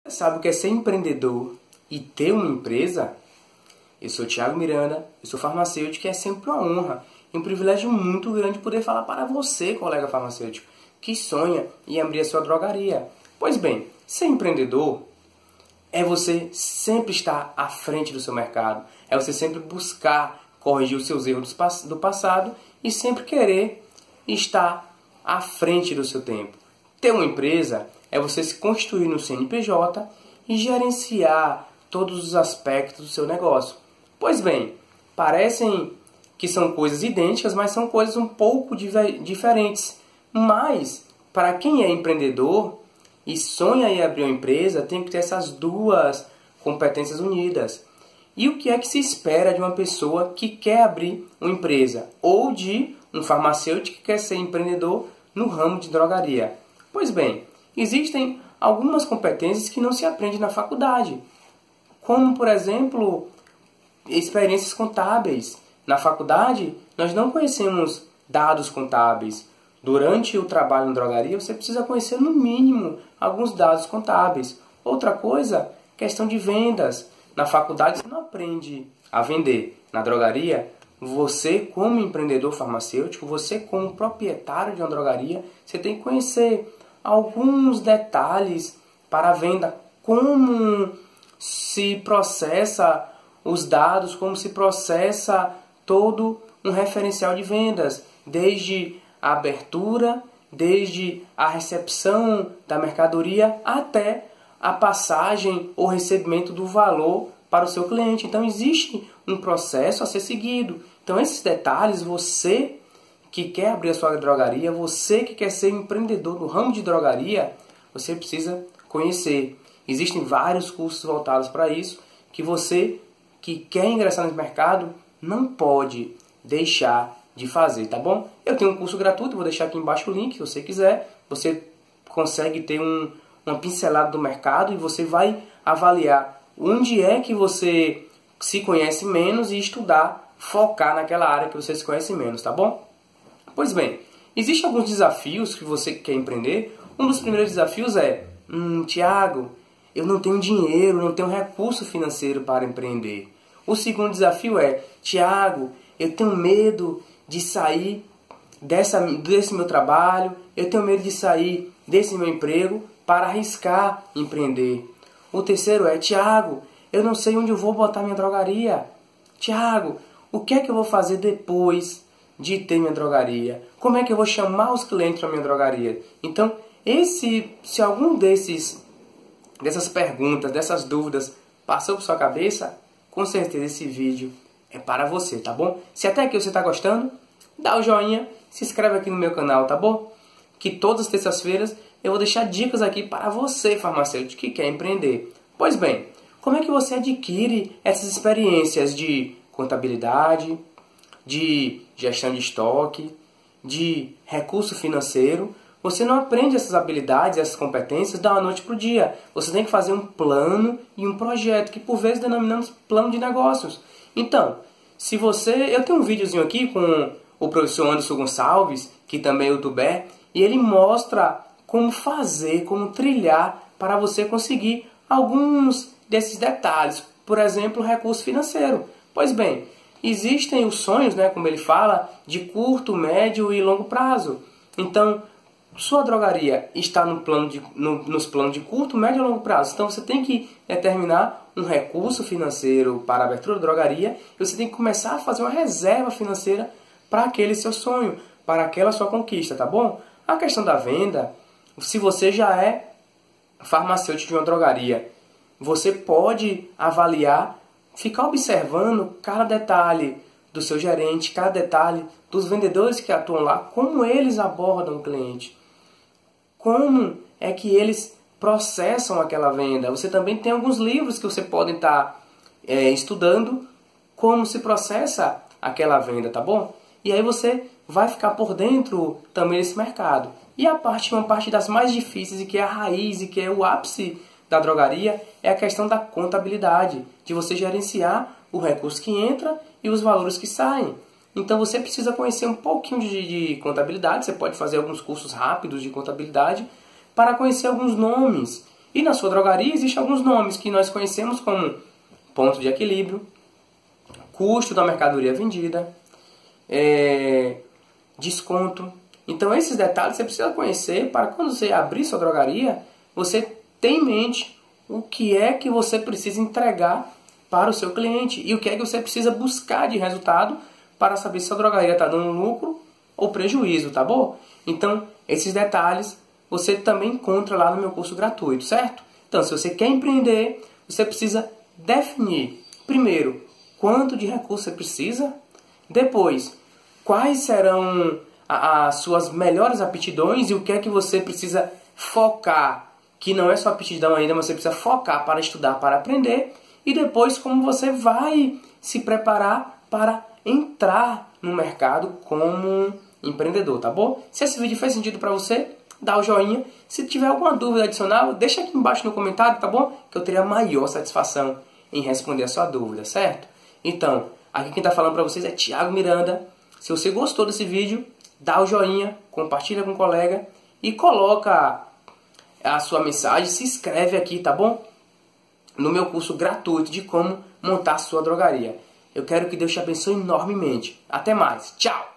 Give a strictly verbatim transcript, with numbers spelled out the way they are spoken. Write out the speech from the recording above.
Sabe o que é ser empreendedor e ter uma empresa? Eu sou Thiago Miranda, eu sou farmacêutico e é sempre uma honra e um privilégio muito grande poder falar para você, colega farmacêutico, que sonha em abrir a sua drogaria. Pois bem, ser empreendedor é você sempre estar à frente do seu mercado, é você sempre buscar corrigir os seus erros do passado e sempre querer estar à frente do seu tempo. Ter uma empresa é você se constituir no C N P J e gerenciar todos os aspectos do seu negócio. Pois bem, parecem que são coisas idênticas, mas são coisas um pouco diferentes. Mas, para quem é empreendedor e sonha em abrir uma empresa, tem que ter essas duas competências unidas. E o que é que se espera de uma pessoa que quer abrir uma empresa? Ou de um farmacêutico que quer ser empreendedor no ramo de drogaria? Pois bem, existem algumas competências que não se aprende na faculdade, como, por exemplo, experiências contábeis. Na faculdade, nós não conhecemos dados contábeis. Durante o trabalho em drogaria, você precisa conhecer, no mínimo, alguns dados contábeis. Outra coisa, questão de vendas. Na faculdade, você não aprende a vender. Na drogaria, você, como empreendedor farmacêutico, você, como proprietário de uma drogaria, você tem que conhecer alguns detalhes para a venda, como se processa os dados, como se processa todo um referencial de vendas, desde a abertura, desde a recepção da mercadoria até a passagem ou recebimento do valor para o seu cliente. Então existe um processo a ser seguido. Então esses detalhes, você que quer abrir a sua drogaria, você que quer ser empreendedor no ramo de drogaria, você precisa conhecer. Existem vários cursos voltados para isso, que você que quer ingressar nesse mercado não pode deixar de fazer, tá bom? Eu tenho um curso gratuito, vou deixar aqui embaixo o link, se você quiser. Você consegue ter um, uma pincelada do mercado e você vai avaliar onde é que você se conhece menos e estudar, focar naquela área que você se conhece menos, tá bom? Pois bem, existem alguns desafios que você quer empreender. Um dos primeiros desafios é, hum, Thiago, eu não tenho dinheiro, não tenho recurso financeiro para empreender. O segundo desafio é, Thiago, eu tenho medo de sair dessa, desse meu trabalho, eu tenho medo de sair desse meu emprego para arriscar empreender. O terceiro é, Thiago, eu não sei onde eu vou botar minha drogaria. Thiago, o que é que eu vou fazer depois de ter minha drogaria? Como é que eu vou chamar os clientes para minha drogaria? Então, esse, se algum desses, dessas perguntas, dessas dúvidas passou por sua cabeça, com certeza esse vídeo é para você, tá bom? Se até aqui você está gostando, dá o joinha, se inscreve aqui no meu canal, tá bom? Que todas as terças-feiras eu vou deixar dicas aqui para você, farmacêutico, que quer empreender. Pois bem, como é que você adquire essas experiências de contabilidade, de gestão de estoque, de recurso financeiro? Você não aprende essas habilidades, essas competências da noite para o dia. Você tem que fazer um plano e um projeto, que por vezes denominamos plano de negócios. Então, se você... Eu tenho um videozinho aqui com o professor Anderson Gonçalves, que também é youtuber, e ele mostra como fazer, como trilhar para você conseguir alguns desses detalhes. Por exemplo, recurso financeiro. Pois bem, existem os sonhos, né, como ele fala, de curto, médio e longo prazo. Então, sua drogaria está no plano de, no, nos planos de curto, médio e longo prazo. Então, você tem que determinar um recurso financeiro para a abertura da drogaria e você tem que começar a fazer uma reserva financeira para aquele seu sonho, para aquela sua conquista, tá bom? A questão da venda, se você já é farmacêutico de uma drogaria, você pode avaliar, ficar observando cada detalhe do seu gerente, cada detalhe dos vendedores que atuam lá, como eles abordam o cliente, como é que eles processam aquela venda. Você também tem alguns livros que você pode estar é, estudando como se processa aquela venda, tá bom? E aí você vai ficar por dentro também desse mercado. E a parte, uma parte das mais difíceis e que é a raiz e que é o ápice da drogaria é a questão da contabilidade, de você gerenciar o recurso que entra e os valores que saem. Então você precisa conhecer um pouquinho de, de contabilidade, você pode fazer alguns cursos rápidos de contabilidade para conhecer alguns nomes E na sua drogaria existem alguns nomes que nós conhecemos como ponto de equilíbrio, custo da mercadoria vendida, é, desconto. Então esses detalhes você precisa conhecer para quando você abrir sua drogaria, você ter em mente o que é que você precisa entregar para o seu cliente e o que é que você precisa buscar de resultado para saber se a drogaria está dando lucro ou prejuízo, tá bom? Então, esses detalhes você também encontra lá no meu curso gratuito, certo? Então, se você quer empreender, você precisa definir, primeiro, quanto de recurso você precisa, depois, quais serão as suas melhores aptidões e o que é que você precisa focar, que não é sua aptidão ainda, mas você precisa focar para estudar, para aprender, e depois como você vai se preparar para entrar no mercado como empreendedor, tá bom? Se esse vídeo fez sentido para você, dá o joinha. Se tiver alguma dúvida adicional, deixa aqui embaixo no comentário, tá bom? Que eu teria a maior satisfação em responder a sua dúvida, certo? Então, aqui quem está falando para vocês é Thiago Miranda. Se você gostou desse vídeo, dá o joinha, compartilha com um colega e coloca a sua mensagem, se inscreve aqui, tá bom? No meu curso gratuito de como montar a sua drogaria. Eu quero que Deus te abençoe enormemente. Até mais. Tchau!